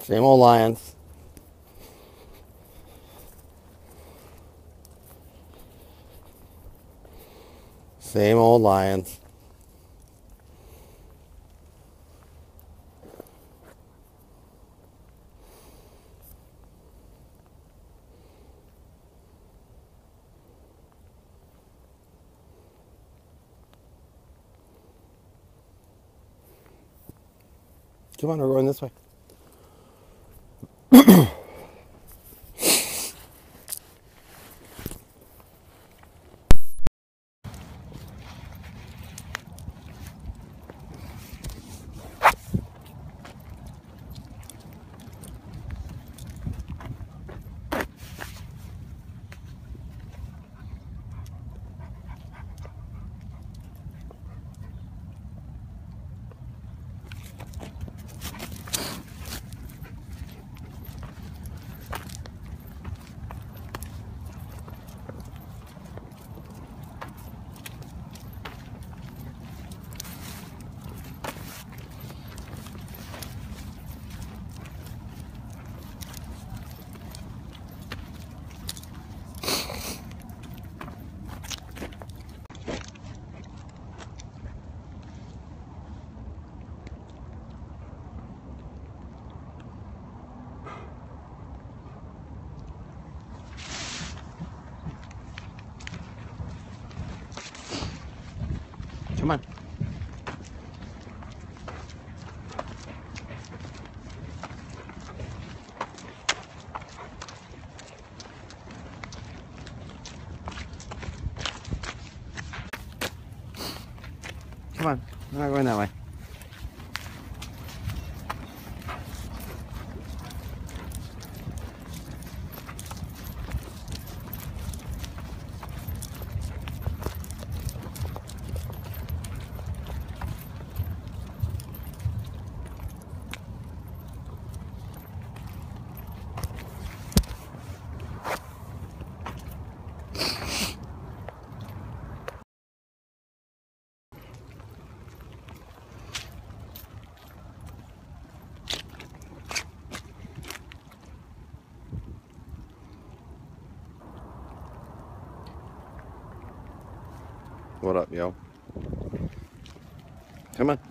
Same old lions. Same old lions. Come on, we're going this way. Come on. Come on. We're not going that way. What up, yo? Come on.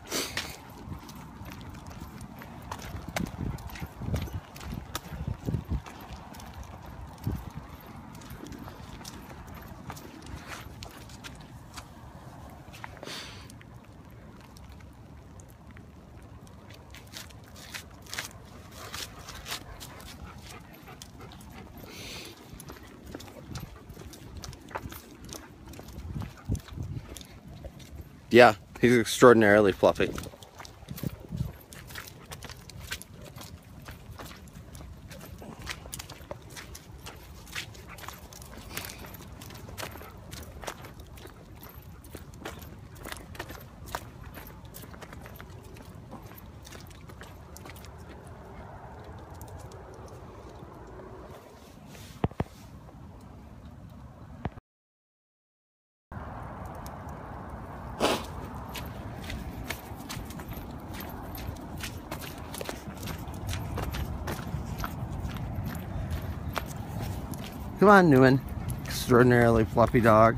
Yeah, he's extraordinarily fluffy. Come on, Newman. Extraordinarily fluffy dog.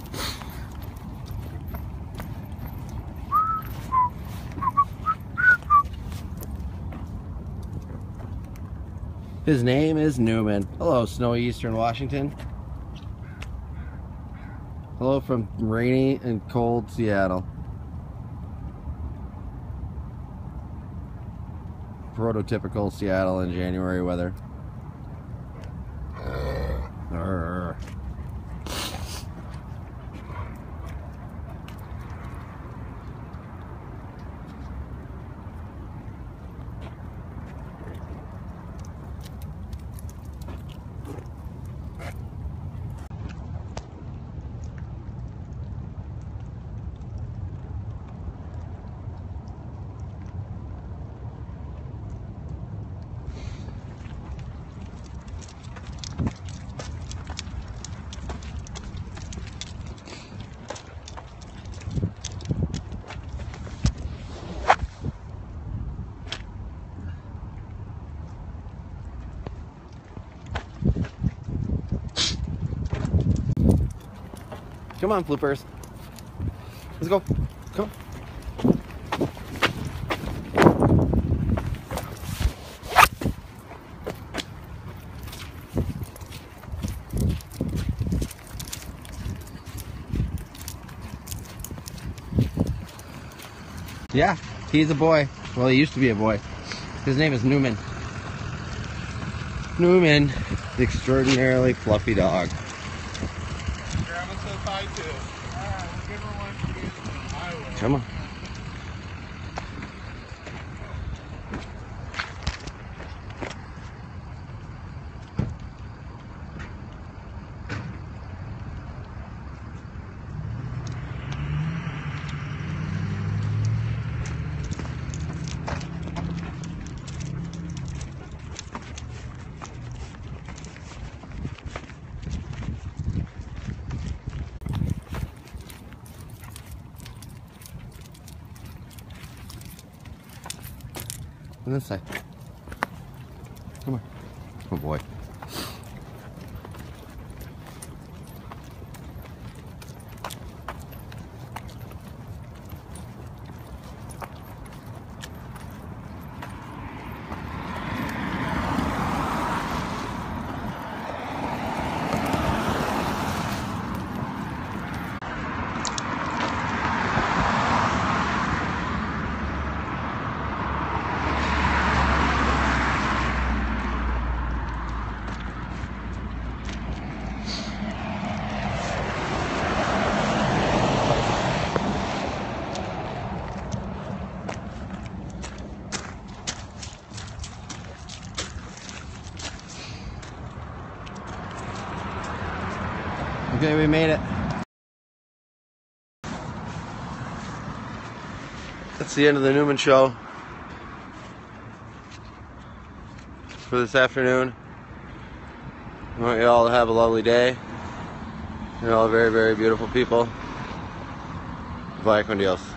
His name is Newman. Hello, snowy Eastern Washington. Hello from rainy and cold Seattle. Prototypical Seattle in January weather. Come on, Flippers. Let's go. Come on. Yeah, he's a boy. Well, he used to be a boy. His name is Newman. Newman, the extraordinarily fluffy dog. Grandma says hi too. Alright, we'll give her one for you. I will. Come on. On this side. Come on. Oh boy. Okay, we made it. That's the end of the Newman show for this afternoon. I want you all to have a lovely day. You're all very, very beautiful people. Bye con Dios.